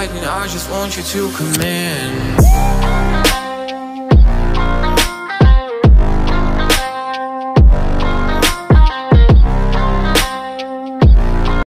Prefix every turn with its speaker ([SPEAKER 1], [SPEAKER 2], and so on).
[SPEAKER 1] night, and I just want you to come in.